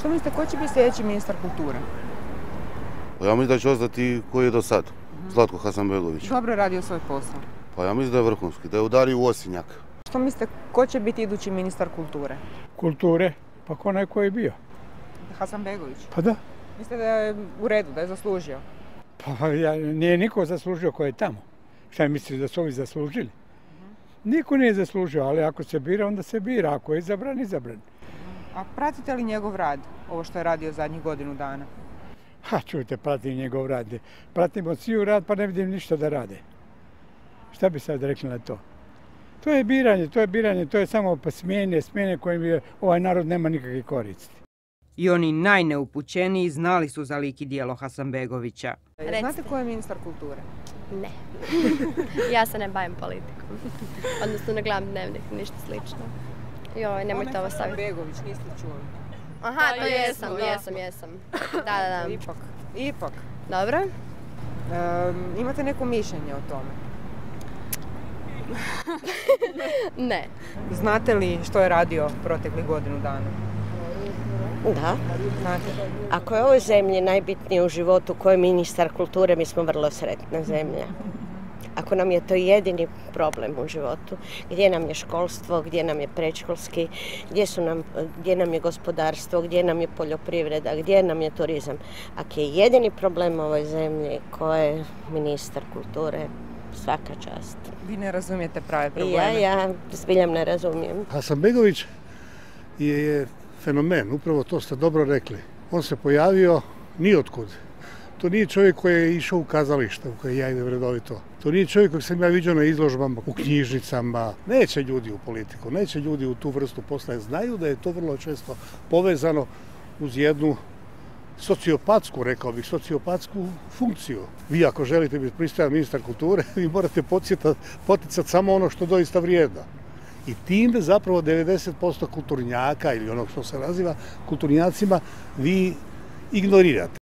Što mislite, ko će biti sljedeći ministar kulture? Ja mislim da će ostati koji je do sad, Zlatko Hasanbegović. Dobro je radio svoj posao. Pa ja mislim da je vrhunski, da je udario u osinjak. Što mislite, ko će biti idući ministar kulture? Kulture? Pa ko neko je bio? Hasanbegović. Pa da. Mislite da je u redu, da je zaslužio? Pa nije niko zaslužio ko je tamo. Šta misliš da su ovi zaslužili? Niko nije zaslužio, ali ako se bira, onda se bira. Ako je izabran, izabran. A pratite li njegov rad, ovo što je radio zadnjih godinu dana? Čujte, pratim njegov rad. Pratimo sviju rad, pa ne vidim ništa da rade. Šta bi sad rekli na to? To je biranje, to je samo smjene kojim ovaj narod nema nikakve koristi. I oni najneupućeniji znali su za lik i djelo Hasanbegovića. Znate ko je ministar kulture? Ne. Ja se ne bavim politikom. Odnosno ne gledam dnevnik, ništa slično. Joj, nemojte ovo staviti. Hasanbegović, niste čuli? Aha, to jesam. Da. Ipak. Dobro. Imate neko mišljenje o tome? Ne. Znate li što je radio proteklih godinu dana? Da. Znate? Ako je ovoj zemlji najbitnije u životu ko je ministar kulture, mi smo vrlo sretna zemlja. Ako nam je to jedini problem u životu, gdje nam je školstvo, gdje nam je predškolski, gdje nam je gospodarstvo, gdje nam je poljoprivreda, gdje nam je turizam. Ako je jedini problem u ovoj zemlji ko je ministar kulture, svaka čast. Vi ne razumijete prave probleme? Ja zbiljam ne razumijem. Hasanbegović je fenomen, upravo to ste dobro rekli. On se pojavio nijotkud. To nije čovjek koji je išao u kazalište u koje ja idem redovito. To nije čovjek kojeg sam ja vidio na izložbama, u knjižnicama. Neće ljudi u politiku, neće ljudi u tu vrstu posla. Znaju da je to vrlo često povezano uz jednu sociopatsku, rekao bih, sociopatsku funkciju. Vi ako želite biti pristojan ministar kulture, vi morate poticati samo ono što doista vrijedno. I time zapravo 90% kulturnjaka ili onog što se naziva kulturnjacima vi ignorirate.